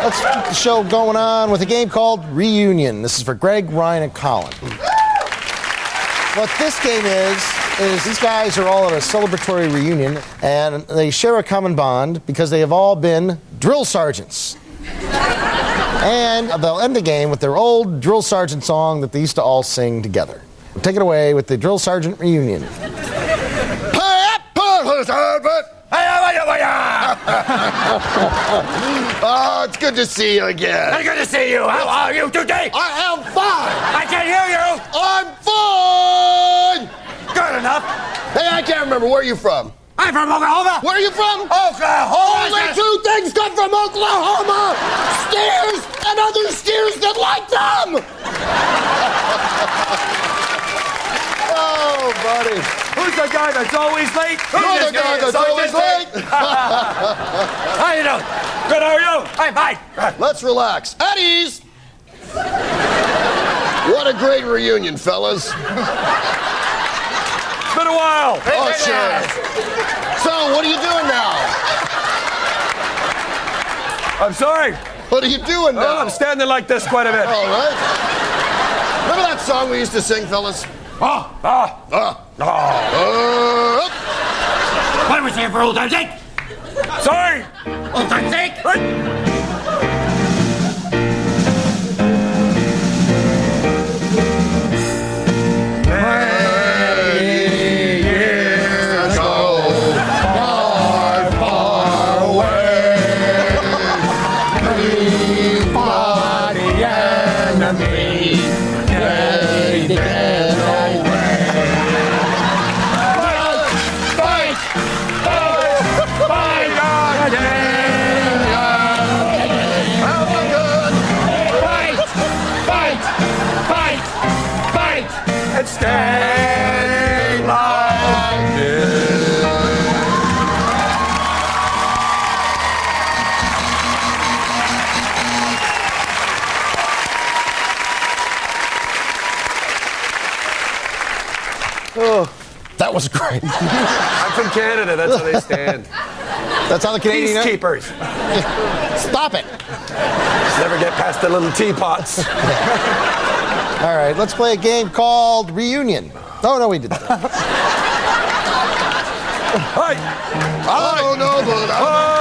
Let's keep the show going on with a game called Reunion. This is for Greg, Ryan, and Colin. What this game is these guys are all at a celebratory reunion, and they share a common bond because they have all been drill sergeants. And they'll end the game with their old drill sergeant song that they used to all sing together. Take it away with the drill sergeant reunion. Oh, it's good to see you again. Very good to see you. How are you today? I am fine. I can hear you. I'm fine. Good enough. Hey, I can't remember. Where are you from? I'm from Oklahoma. Where are you from? Oklahoma. Only two things come from Oklahoma. Steers and other steers that like them. Oh, buddy. Who's the guy that's always late? You're the guy that's always late. How you doing? Good, how are you? I'm fine. Let's relax. At ease. What a great reunion, fellas. It's been a while. Oh, sure. So, what are you doing now? I'm sorry. What are you doing now? Oh, I'm standing like this quite a bit. All right. Remember that song we used to sing, fellas? What are we saying for old time's sake? Sorry. Old time's sake? Stay like this. Oh, that was great. I'm from Canada. That's how they stand. That's how the Canadian... Peacekeepers. Stop it. Never get past the little teapots. All right, let's play a game called Reunion. Oh, no, we didn't. Hi. I don't know, but